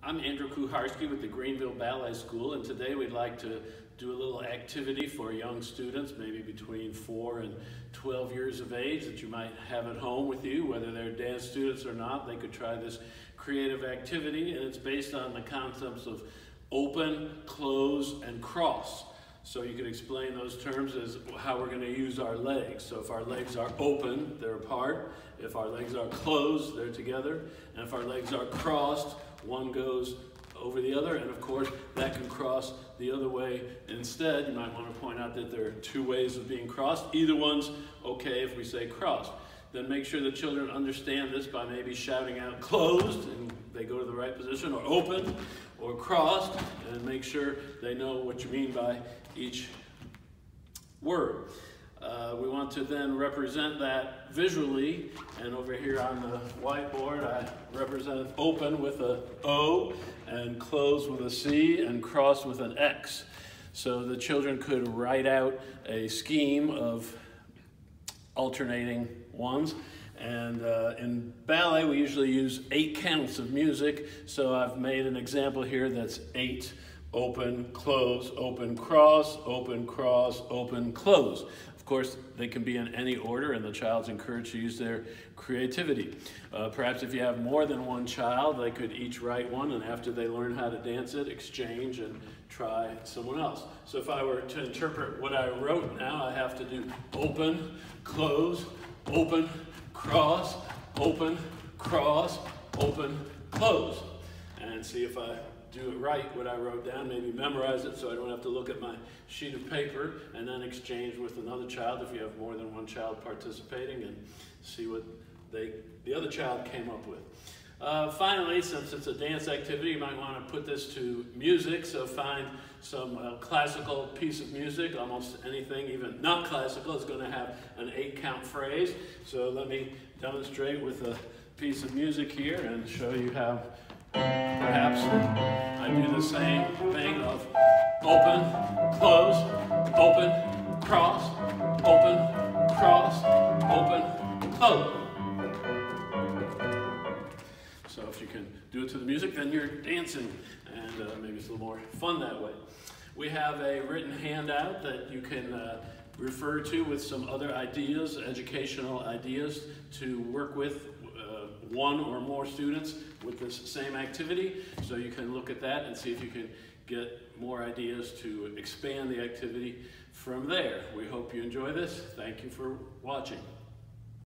I'm Andrew Kuharski with the Greenville Ballet School, and today we'd like to do a little activity for young students, maybe between 4 and 12 years of age, that you might have at home with you. Whether they're dance students or not, they could try this creative activity, and it's based on the concepts of open, close, and cross. So you could explain those terms as how we're going to use our legs. So if our legs are open, they're apart. If our legs are closed, they're together. And if our legs are crossed, one goes over the other, and of course that can cross the other way instead. You might want to point out that there are two ways of being crossed. Either one's okay if we say crossed. Then make sure the children understand this by maybe shouting out closed and they go to the right position, or open, or crossed, and make sure they know what you mean by each word. We want to then represent that visually, and over here on the whiteboard I represent open with a O, and close with a C, and cross with an X. So the children could write out a scheme of alternating ones. And in ballet we usually use 8 counts of music, so I've made an example here that's 8. Open, close, open, cross, open, cross, open, close. Of course, they can be in any order, and the child's encouraged to use their creativity. Perhaps if you have more than one child, they could each write one, and after they learn how to dance it, exchange and try someone else. So if I were to interpret what I wrote now, I have to do open, close, open, cross, open, cross, open, close. And see if I do it right, what I wrote down, maybe memorize it so I don't have to look at my sheet of paper, and then exchange with another child if you have more than one child participating, and see what the other child came up with. Finally, since it's a dance activity, you might want to put this to music, so find some classical piece of music. Almost anything, even not classical, is going to have an 8-count phrase. So let me demonstrate with a piece of music here and show you how perhaps I do the same thing of open, close, open, cross, open, cross, open, close. So if you can do it to the music, then you're dancing, and maybe it's a little more fun that way. We have a written handout that you can refer to with some other ideas, educational ideas, to work with one or more students with this same activity. So you can look at that and see if you can get more ideas to expand the activity from there. We hope you enjoy this. Thank you for watching.